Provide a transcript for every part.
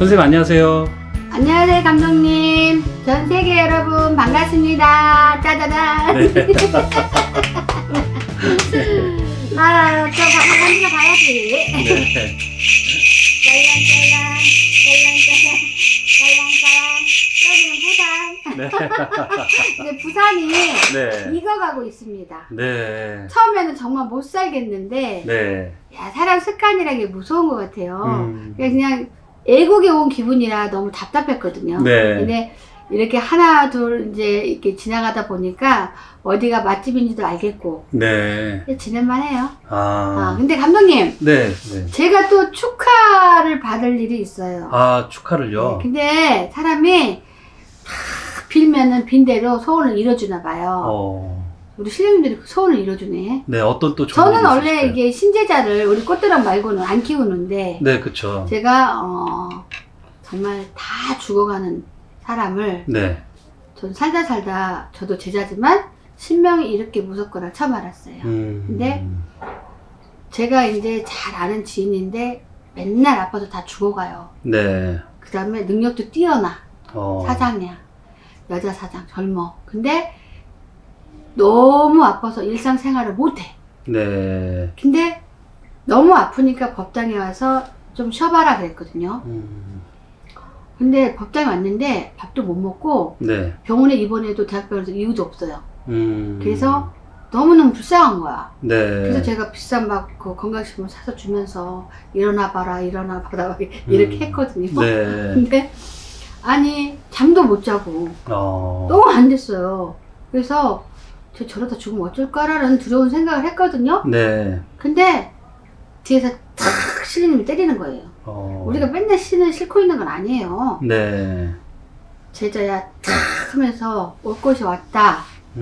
선생님 안녕하세요. 안녕하세요 감독님. 전 세계 여러분 반갑습니다. 짜자잔. 네. 아, 저 방송하면서 가야지. 네. 짤랑짤랑 부산. 이제 부산이 네. 익어가고 있습니다. 네. 처음에는 정말 못 살겠는데 네. 야, 사람 습관이라는 게 무서운 것 같아요. 그냥 애국에 온 기분이라 너무 답답했거든요. 네. 근데 이렇게 하나 둘 이제 이렇게 지나가다 보니까 어디가 맛집인지도 알겠고 네. 지낼만해요. 아. 근데 감독님, 네. 네. 제가 또 축하를 받을 일이 있어요. 아, 축하를요? 네, 근데 사람이 다 빌면은 빈 대로 소원을 이뤄주나 봐요. 우리 신령님들이 그 소원을 이뤄주네. 네, 어떤 또 저는 원래 이게 신제자를 우리 꽃대랑 말고는 안 키우는데, 네, 그쵸. 제가 정말 다 죽어가는 사람을, 네. 전 살다 저도 제자지만 신명이 이렇게 무섭거나 처음 알았어요. 근데 제가 이제 잘 아는 지인인데 맨날 아파서 다 죽어가요. 네. 그 다음에 능력도 뛰어나. 사장이야. 여자 사장, 젊어. 근데 너무 아파서 일상생활을 못해. 네. 근데 너무 아프니까 법당에 와서 좀 쉬어봐라 그랬거든요. 근데 법당에 왔는데 밥도 못 먹고 네. 병원에 입원해도 대학병원에서 이유도 없어요. 그래서 너무너무 불쌍한 거야. 네. 그래서 제가 비싼 막 그 건강식품 사서 주면서 일어나봐라 이렇게 했거든요. 네. 근데 아니 잠도 못 자고 너무 안 됐어요. 그래서 저러다 죽으면 어쩔까라는 두려운 생각을 했거든요. 네. 근데 뒤에서 탁 신령님이 때리는 거예요. 우리가 맨날 신을 싣고 있는 건 아니에요. 네. 제자야 탁 하면서 올 것이 왔다.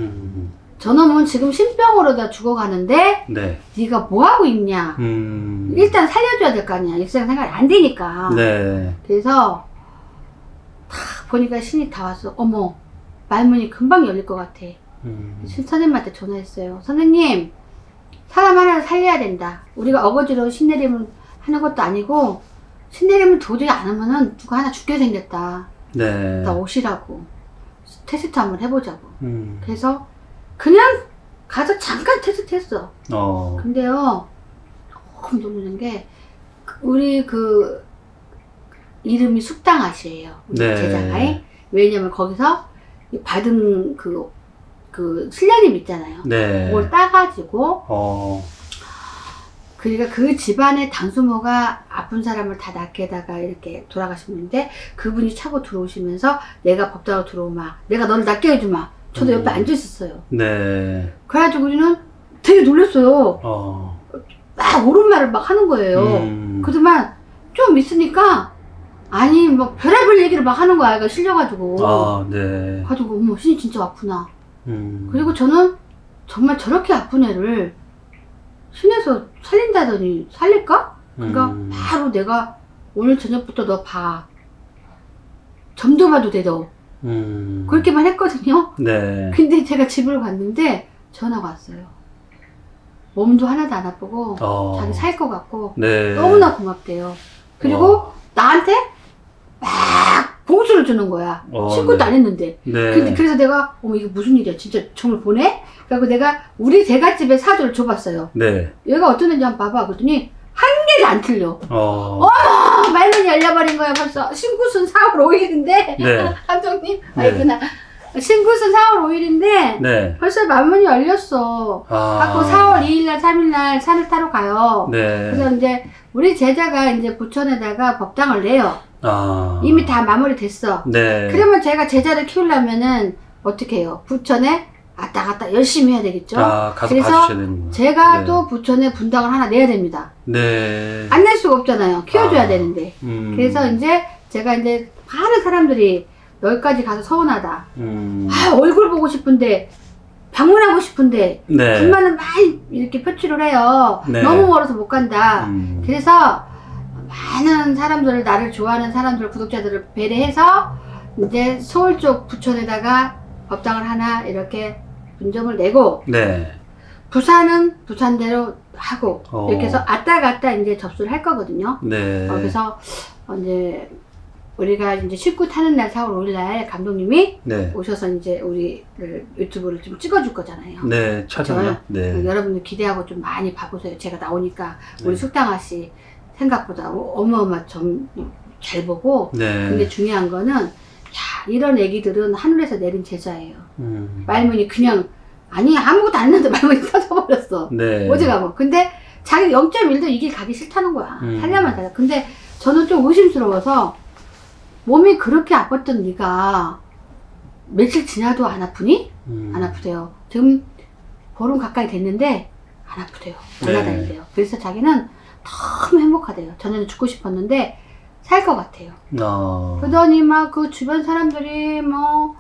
저놈은 지금 신병으로 다 죽어가는데 네. 네가 뭐하고 있냐. 일단 살려줘야 될 거 아니야. 일상생활이 안 되니까. 네. 그래서 탁 보니까 신이 다 왔어. 어머, 말문이 금방 열릴 것 같아. 선생님한테 전화했어요. 선생님, 사람 하나를 살려야 된다. 우리가 어거지로 신내림을 하는 것도 아니고 신내림을 도저히 안 하면은 누가 하나 죽게 생겼다. 네. 나 오시라고. 테스트 한번 해보자고. 그래서 그냥 가서 잠깐 테스트 했어. 근데요, 너무 놀라는 게 우리 그 이름이 숙당아시예요. 우리 네. 제자가에. 왜냐면 거기서 받은 그 신령님 있잖아요. 네. 그걸 따가지고 그러니까 그 집안의 단수모가 아픈 사람을 다 낫게 해다가 이렇게 돌아가시는데 그분이 차고 들어오시면서 내가 법당으로 들어오마. 내가 너를 낫게 해주마. 저도 옆에 앉아 있었어요. 네. 그래가지고 우리는 되게 놀랐어요. 막 옳은 말을 막 하는 거예요. 그동안 좀 있으니까 아니 뭐 별의별 얘기를 막 하는 거야. 이거 실려가지고. 네. 가지고 어머 신이 진짜 아프나. 그리고 저는 정말 저렇게 아픈 애를 신에서 살린다더니 살릴까? 그러니까 바로 내가 오늘 저녁부터 너 봐. 점도 봐도 돼 너. 그렇게만 했거든요. 네. 근데 제가 집을 갔는데 전화가 왔어요. 몸도 하나도 안 아프고 자기 살 것 같고 네. 너무나 고맙대요. 그리고 나한테 막 봉수를 주는 거야. 신고도 네. 안 했는데. 네. 근데 그래서 내가 어머 이게 무슨 일이야 진짜 정말 보내? 그래서 내가 우리 대갓집에 사주를 줘봤어요. 네. 얘가 어떤 애인지 한번 봐봐. 그랬더니 한 개도 안 틀려. 어. 말문이 열려버린 거야 벌써. 신구순 4월 5일인데 네. 감독님 네. 아이구나. 신구순 4월 5일인데 네. 벌써 말문이 열렸어. 갖고 4월 2일날 3일날 산을 타러 가요. 네. 그래서 이제 우리 제자가 이제 부천에다가 법당을 내요. 이미 다 마무리 됐어. 네. 그러면 제가 제자를 키우려면은 어떻게 해요? 부천에 왔다 갔다 열심히 해야 되겠죠. 가서 그래서 봐주셔야 되는구나. 제가 네. 또 부천에 분당을 하나 내야 됩니다. 네. 안 낼 수가 없잖아요. 키워줘야 되는데. 그래서 이제 제가 이제 많은 사람들이 여기까지 가서 서운하다. 얼굴 보고 싶은데 방문하고 싶은데 네. 불만을 많이 이렇게 표출을 해요. 네. 너무 멀어서 못 간다. 그래서 많은 사람들을 나를 좋아하는 사람들 구독자들을 배려해서 이제 서울 쪽 부천에다가 법당을 하나 이렇게 분점을 내고 네. 부산은 부산대로 하고 이렇게 해서 왔다 갔다 이제 접수를 할 거거든요. 네. 그래서 이제 우리가 이제 식구 타는 날 4월 5일 날 감독님이 네. 오셔서 이제 우리를 유튜브를 좀 찍어줄 거잖아요. 네, 촬영요. 네. 여러분들 기대하고 좀 많이 봐보세요. 제가 나오니까 우리 네. 숙당아 씨 생각보다 어마어마 좀 잘 보고. 네. 근데 중요한 거는 야, 이런 애기들은 하늘에서 내린 제자예요. 말문이 그냥 아니 아무것도 안 했는데 말문이 터져버렸어. 네. 어제가 근데 자기 0.1도 이 길 가기 싫다는 거야. 살려면 살려. 근데 저는 좀 의심스러워서 몸이 그렇게 아팠던 네가 며칠 지나도 안 아프니? 안 아프대요. 지금 보름 가까이 됐는데 안 아프대요. 올라다닌대요. 그래서 자기는 너무 행복하대요. 저는 죽고 싶었는데 살 것 같아요. 그러더니 막 그 주변 사람들이 뭐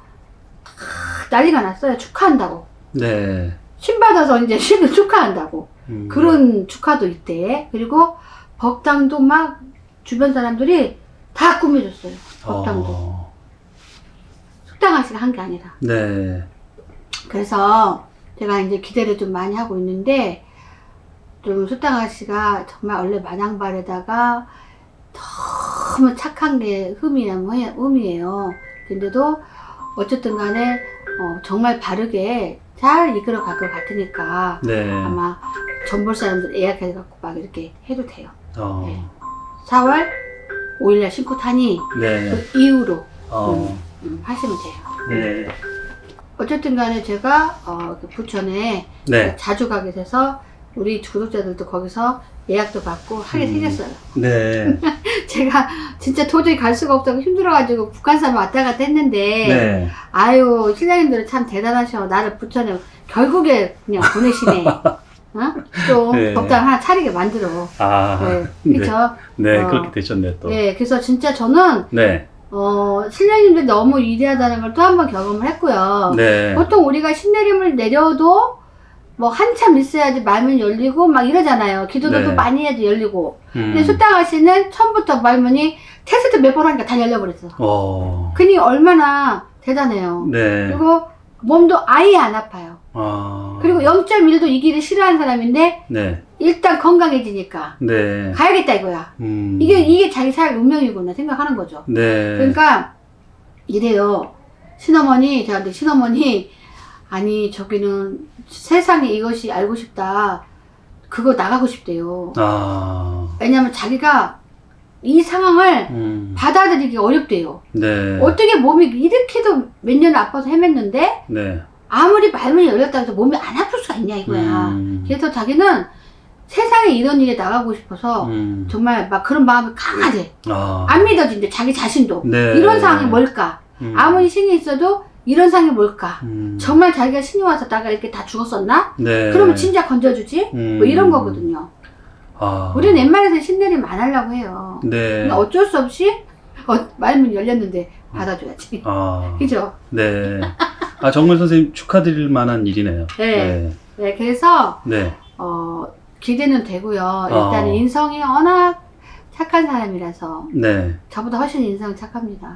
난리가 났어요. 축하한다고. 네. 신 받아서 이제 신을 축하한다고. 그런 축하도 있대. 그리고 법당도 막 주변 사람들이 다 꾸며줬어요. 법당도. 숙당아 씨가 한 게 아니라. 네. 그래서 제가 이제 기대를 좀 많이 하고 있는데, 좀 숙당아 씨가 정말 원래 마당발에다가 너무 착한 게 흠이에요. 근데도 어쨌든 간에 정말 바르게 잘 이끌어 갈 것 같으니까 네. 아마 전볼 사람들 예약해갖고 막 이렇게 해도 돼요. 네. 4월 5일날 신고 타니 네. 그 이후로 하시면 돼요. 네. 어쨌든 간에 제가 그 부천에 네. 자주 가게 돼서 우리 구독자들도 거기서 예약도 받고 하게 생겼어요. 네. 제가 진짜 도저히 갈 수가 없어서 힘들어가지고 북한산 왔다 갔다 했는데 네. 아유 신랑님들은 참 대단하셔. 나를 부천에 결국에 그냥 보내시네. 어? 또 네. 법당 하나 차리게 만들어. 아. 네. 그쵸? 네. 그렇게 되셨네 또. 네. 그래서 진짜 저는 네. 신랑님들 너무 위대하다는 걸 또 한 번 경험을 했고요. 네. 보통 우리가 신내림을 내려도 뭐 한참 있어야지 말문이 열리고 막 이러잖아요. 기도도 네. 또 많이 해도 열리고. 근데 숙당아 씨는 처음부터 말문이 테스트 몇 번 하니까 다 열려버렸어. 그니 얼마나 대단해요. 네. 그리고 몸도 아예 안 아파요. 그리고 0.1도 이 길을 싫어하는 사람인데 네. 일단 건강해지니까 네. 가야겠다 이거야. 이게 자기 살 운명이구나 생각하는 거죠. 네. 그러니까 이래요. 저한테 신어머니 아니 저기는 세상에 이것이 알고 싶다. 그거 나가고 싶대요. 왜냐면 자기가 이 상황을 받아들이기 어렵대요. 네. 어떻게 몸이 이렇게도 몇 년을 아파서 헤맸는데 네. 아무리 말문이 열렸다고 해서 몸이 안 아플 수가 있냐 이거야. 그래서 자기는 세상에 이런 일에 나가고 싶어서 정말 막 그런 마음이 강하대. 안 믿어진대 자기 자신도. 네. 이런 상황이 뭘까? 아무리 신이 있어도 이런 상황이 뭘까? 정말 자기가 신이 와서 나가 이렇게 다 죽었었나? 네. 그러면 진짜 건져주지? 뭐 이런 거거든요. 우리는 웬만해서 신내림 안 하려고 해요. 네. 근데 어쩔 수 없이 말문 열렸는데 받아줘야지. 그죠? 네. 정말 선생님 축하드릴 만한 일이네요. 네. 네. 그래서 네. 기대는 되고요. 일단은 인성이 워낙 착한 사람이라서 네. 저보다 훨씬 인성이 착합니다.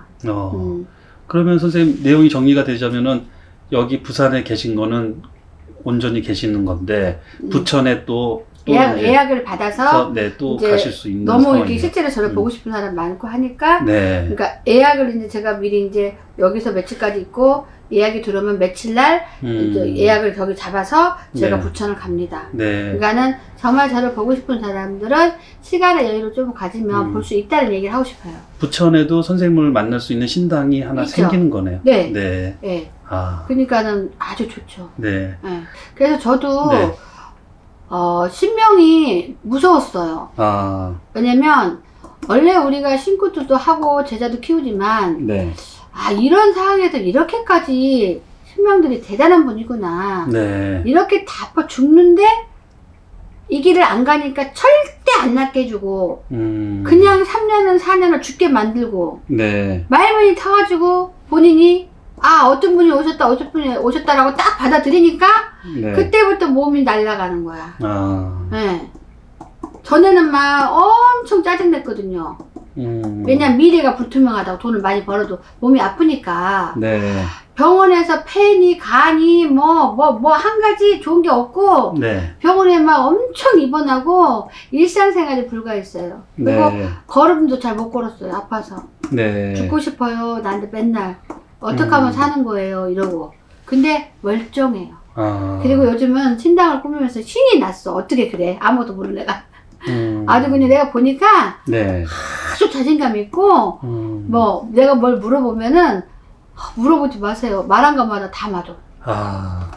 그러면 선생님 내용이 정리가 되자면은 여기 부산에 계신 거는 온전히 계시는 건데 부천에 또 예약을 받아서 네, 또 가실 수 있는 너무 상황이네요. 이렇게 실제로 저를 보고 싶은 사람 많고 하니까 네. 그러니까 예약을 이제 제가 미리 이제 여기서 며칠까지 있고 예약이 들어오면 며칠 날 이제 예약을 저기 잡아서 제가 네. 부천을 갑니다. 네. 그러니까는 정말 저를 보고 싶은 사람들은 시간의 여유를 좀 가지면 볼 수 있다는 얘기를 하고 싶어요. 부천에도 선생님을 만날 수 있는 신당이 하나 있죠. 생기는 거네요. 네. 네. 네. 그러니까는 아주 좋죠. 네. 네. 그래서 저도 네. 신명이 무서웠어요. 왜냐면 원래 우리가 신구도 하고 제자도 키우지만 네. 이런 상황에서 이렇게까지 신명들이 대단한 분이구나. 네. 이렇게 다 아파 죽는데 이 길을 안 가니까 절대 안 낫게 해주고 그냥 3년은 4년을 죽게 만들고 네. 말문이 타가지고 본인이 어떤 분이 오셨다라고 딱 받아들이니까 네. 그때부터 몸이 날아가는 거야. 네. 전에는 막 엄청 짜증냈거든요. 왜냐면 미래가 불투명하다고 돈을 많이 벌어도 몸이 아프니까. 네. 병원에서 폐니, 간이 한 가지 좋은 게 없고 네. 병원에 막 엄청 입원하고 일상생활이 불가했어요. 그리고 네. 걸음도 잘 못 걸었어요. 아파서. 네. 죽고 싶어요. 나한테 맨날 어떻게 하면 사는 거예요 이러고. 근데 멀쩡해요. 아. 그리고 요즘은 신당을 꾸미면서 신이 났어. 어떻게 그래? 아무것도 모르는 애가. 아주 그냥 내가 보니까 네. 아주 자신감 있고 뭐 내가 뭘 물어보면은 물어보지 마세요. 말한 것마다 다 맞아. 아.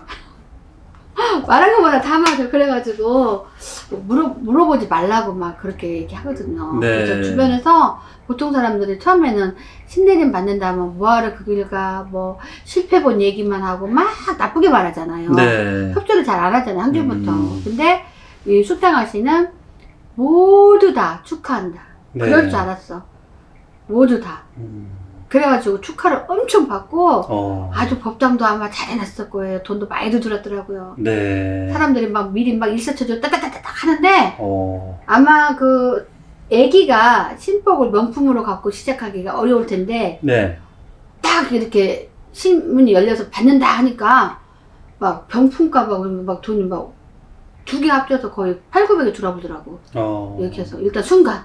말한 것마다 다 맞아. 그래가지고 물어보지 말라고 막 그렇게 얘기하거든요. 네. 그래서 주변에서 보통 사람들이 처음에는 신내림 받는다면 뭐하러 그 길 가, 뭐 실패 본 얘기만 하고 막 나쁘게 말하잖아요. 네. 협조를 잘 안 하잖아요. 한 줄부터. 근데 이 숙당아 씨는 모두 다 축하한다. 네. 그럴 줄 알았어. 모두 다. 그래가지고 축하를 엄청 받고 아주 법당도 아마 잘 해놨을 거예요. 돈도 많이도 들었더라고요. 네. 사람들이 막 미리 막 일사천조 따따따따 하는데 아마 그 애기가 신복을 명품으로 갖고 시작하기가 어려울 텐데 네. 딱 이렇게 신문이 열려서 받는다 하니까 막 병품값하고 막 돈이 막 두 개 합쳐서 거의 8,900에 줄어들더라고. 이렇게 해서 일단 순간.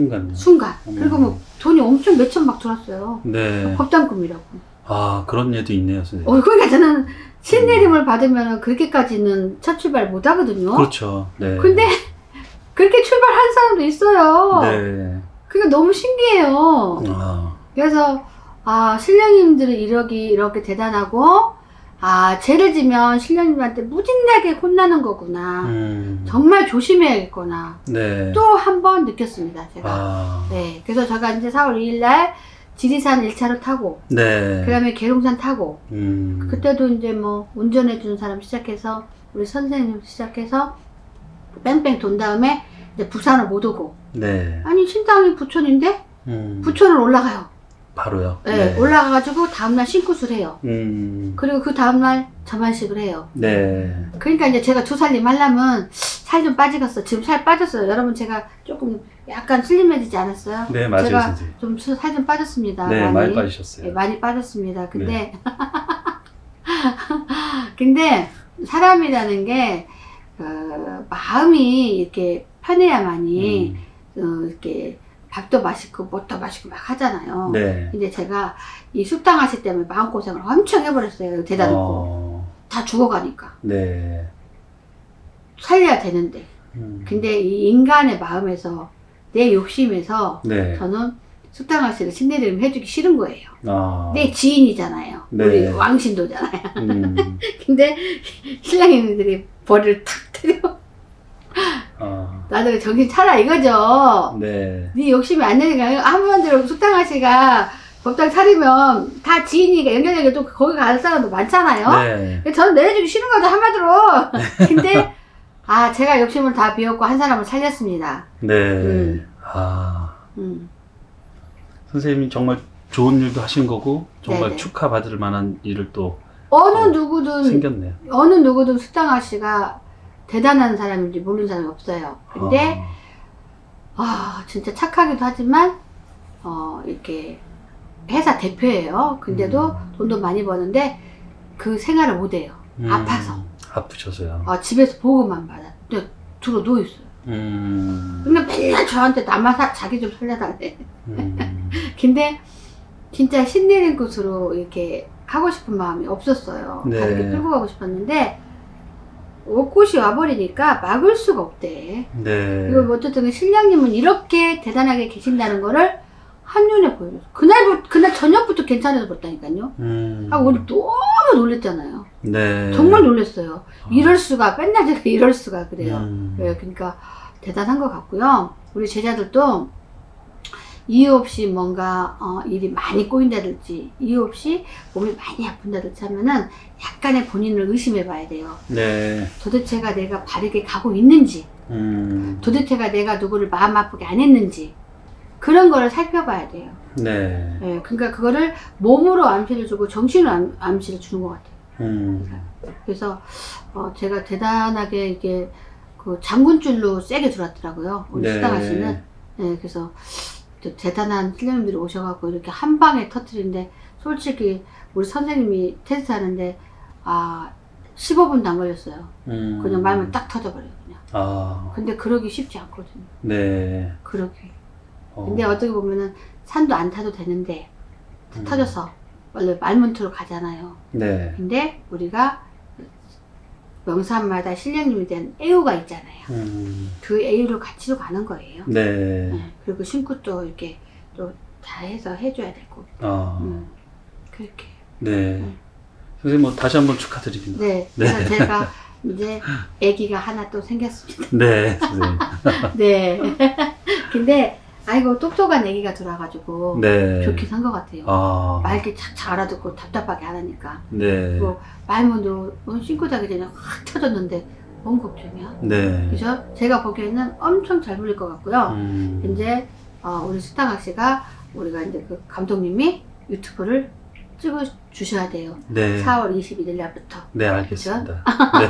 그리고 뭐 돈이 엄청 몇천 막 들었어요. 네. 법당금이라고. 아, 그런 예도 있네요, 선생님. 그러니까 저는 신내림을 받으면 그렇게까지는 첫 출발 못 하거든요. 그렇죠. 네. 근데 그렇게 출발한 사람도 있어요. 네. 그러니까 너무 신기해요. 그래서 신령님들은 이렇게 대단하고 죄를 지면 신령님한테 무진하게 혼나는 거구나. 정말 조심해야겠구나. 네. 또 한 번 느꼈습니다, 제가. 네. 그래서 제가 이제 4월 2일 날 지리산 1차로 타고, 네. 그 다음에 계룡산 타고, 그때도 이제 뭐 운전해주는 사람 시작해서, 우리 선생님 시작해서, 뺑뺑 돈 다음에 이제 부산을 못 오고. 네. 아니, 신당이 부천인데? 부천을 올라가요. 바로요? 네. 올라가가지고 다음날 신굿을 해요. 그리고 그 다음날 저만식을 해요. 네. 그러니까 이제 제가 조살림 하려면 살 좀 빠지겠어. 지금 살 빠졌어요. 여러분 제가 조금 약간 슬림해지지 않았어요? 네, 맞아요. 제가 선생님. 좀 살 좀 빠졌습니다. 네, 많이 빠지셨어요. 네, 많이 빠졌습니다. 근데, 네. 근데 사람이라는 게, 마음이 이렇게 편해야만이, 이렇게 밥도 맛있고, 뭣도 맛있고 막 하잖아요. 네. 근데 제가 이 숙당하시 때문에 마음고생을 엄청 해버렸어요. 대단하고. 다 죽어가니까. 네. 살려야 되는데. 근데 이 인간의 마음에서, 내 욕심에서, 네. 저는 숙당하시를 신내림 해주기 싫은 거예요. 내 지인이잖아요. 네. 우리 왕신도잖아요. 근데 신랑님들이 벌을 탁 때려. 나도 정신 차려 이거죠. 네. 네 욕심이 안 되니까 한번대로 숙당하시가 법당 차리면 다 지인이니까 연결되게 또 거기 갈 사람도 많잖아요. 네. 저는 내려주기 싫은 거죠 한마디로. 근데 제가 욕심을 다 비웠고 한 사람을 살렸습니다. 네. 선생님이 정말 좋은 일도 하신 거고 정말 네네. 축하받을 만한 일을 또 어느 누구든 생겼네요. 어느 누구든 숙당아씨가 대단한 사람인지 모르는 사람이 없어요. 근데 진짜 착하기도 하지만 이렇게 회사 대표예요. 근데도 돈도 많이 버는데 그 생활을 못해요. 아파서. 아프셔서요. 집에서 보고만 받아. 근데 들어 누워있어요. 근데 맨날 저한테 자기 좀 살려달래. 근데 진짜 신내림 곳으로 이렇게 하고 싶은 마음이 없었어요. 네. 다르게 끌고 가고 싶었는데 옷꽃이 와버리니까 막을 수가 없대. 네. 그리고 뭐 어쨌든 신랑님은 이렇게 대단하게 계신다는 거를 한눈에 보여줬어. 그날 저녁부터 괜찮아서 봤다니까요. 하고 우리 너무 놀랬잖아요. 네. 정말 놀랬어요. 이럴 수가, 맨날 제가 이럴 수가 그래요. 네, 그러니까 대단한 것 같고요. 우리 제자들도 이유 없이 뭔가 일이 많이 꼬인다든지 이유 없이 몸이 많이 아픈다든지 하면은 약간의 본인을 의심해 봐야 돼요. 네. 도대체가 내가 바르게 가고 있는지 도대체가 내가 누구를 마음 아프게 안 했는지 그런 거를 살펴봐야 돼요. 네. 네, 그러니까 그거를 몸으로 암시를 주고 정신으로 암시를 주는 것 같아요. 그래서 제가 대단하게 이게 그 장군줄로 세게 들어왔더라고요. 우리 네. 수당하시는. 네, 그래서 대단한 신령님들이 오셔갖고 이렇게 한 방에 터뜨리는데 솔직히 우리 선생님이 테스트 하는데 15분도 안 걸렸어요. 그냥 말면 딱 터져버려요 그냥. 근데 그러기 쉽지 않거든요. 네. 그러기. 근데 어떻게 보면은 산도 안 타도 되는데 터져서 원래 말문투로 가잖아요. 네. 근데 우리가 명산마다 신령님에 대한 애우가 있잖아요. 그 애우를 가지고 가는 거예요. 네. 그리고 신고 또 이렇게 또 잘해서 해줘야 되고. 그렇게. 네. 선생님 뭐 다시 한번 축하드립니다. 네. 그래서 제가 이제 아기가 하나 또 생겼습니다. 네, 선생님. 네. 근데 아이고 똑똑한 아기가 들어와가지고 네. 좋게 산 것 같아요. 말 이렇게 착착 알아듣고 답답하게 안 하니까. 네. 뭐 말문도 신고 자기 전에 확 터졌는데 뭔 걱정이야. 네. 그죠? 제가 보기에는 엄청 잘 불릴 것 같고요. 이제 우리 수탕아 씨가 우리가 이제 그 감독님이 유튜브를 찍어 주셔야 돼요. 네. 4월 21일 날부터. 네, 알겠습니다. 네.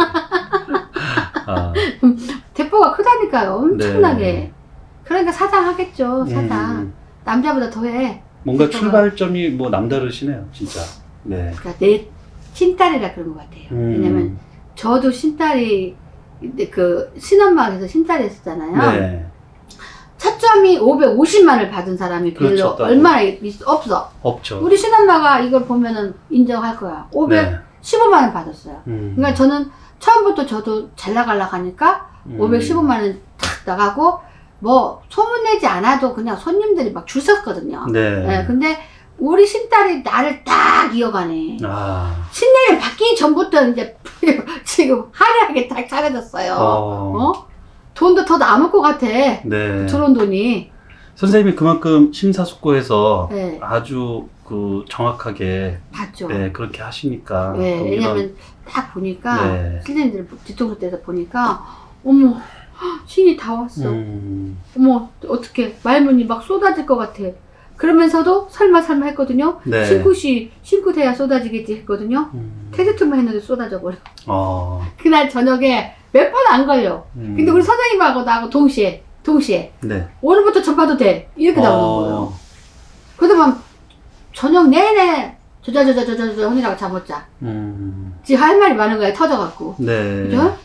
대포가 크다니까요. 엄청나게. 네. 그러니까 사장하겠죠. 사장. 남자보다 더해. 뭔가 대포가. 출발점이 뭐 남다르시네요, 진짜. 네. 그러니까 내 친딸이라 그런 것 같아요. 왜냐면 저도 신딸이 그 신엄마에서 신딸이 했었잖아요. 네. 첫 점이 550만을 받은 사람이 별로 그렇죠, 얼마나 없어. 없죠. 우리 신엄마가 이걸 보면은 인정할 거야. 515만원 받았어요. 그러니까 저는 처음부터 저도 잘 나가려고 하니까 515만원 탁 나가고 뭐 소문내지 않아도 그냥 손님들이 막 줄 섰거든요. 네. 네, 근데 우리 신딸이 나를 딱 이어가네. 신내림 바뀌기 전부터 이제 지금 화려하게 딱 차려졌어요. 돈도 더 남을 것 같아. 네. 들어온 돈이. 선생님이 그만큼 심사숙고해서 네. 아주 그 정확하게 봤죠. 네, 그렇게 하시니까. 네, 왜냐면 딱 보니까 네. 신내림들 뒤통수 떼서 보니까 어머 신이 다 왔어. 어머 어떻게 말문이 막 쏟아질 것 같아. 그러면서도 설마 했거든요. 네. 신고 돼야 쏟아지겠지 했거든요. 테스트만 했는데 쏟아져 버려. 그날 저녁에 몇 번 안 걸려. 근데 우리 선생님하고 나하고 동시에 네. 오늘부터 접봐도 돼 이렇게 나오는 거예요. 그러다 저녁 내내 저저 하느라고 잠 못 자. 지금 할 말이 많은 거야 터져갖고. 네. 그죠?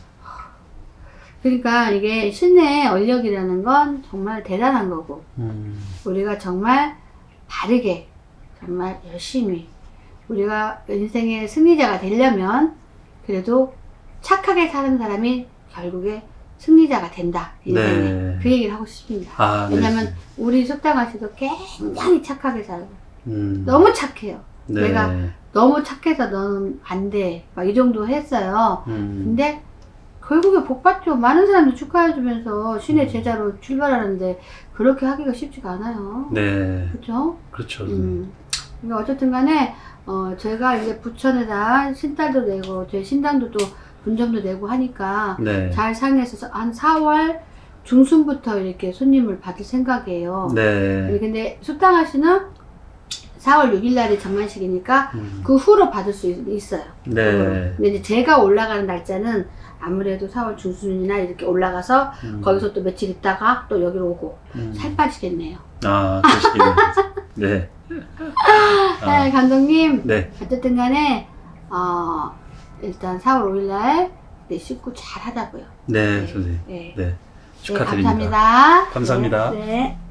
그러니까 이게 신의 얼력이라는 건 정말 대단한 거고 우리가 정말 바르게 정말 열심히 우리가 인생의 승리자가 되려면 그래도 착하게 사는 사람이 결국에 승리자가 된다 인생에. 네. 그 얘기를 하고 싶습니다. 왜냐면 네. 우리 수탕아 씨도 굉장히 착하게 살고 너무 착해요. 네. 내가 너무 착해서 너는 안 돼 막 이 정도 했어요. 근데 결국에 복 받죠. 많은 사람들 축하해주면서 신의 제자로 출발하는데 그렇게 하기가 쉽지가 않아요. 네. 그렇죠? 그렇죠. 그러니까 어쨌든 간에 제가 이제 부천에다 신딸도 내고 제 신당도 또 분점도 내고 하니까 네. 잘 상해서 한 4월 중순부터 이렇게 손님을 받을 생각이에요. 네. 근데 수탕아 씨는 4월 6일 날이 장만식이니까 그 후로 받을 수 있어요. 네. 근데 이제 제가 올라가는 날짜는 아무래도 4월 중순이나 이렇게 올라가서 거기서 또 며칠 있다가 또 여기로 오고 살 빠지겠네요. 그러시겠네요. 네. 네, 감독님. 네. 어쨌든 간에 일단 4월 5일 날 식구 잘 하자고요. 네, 선생님. 네. 네. 축하드립니다. 감사합니다. 감사합니다. 네.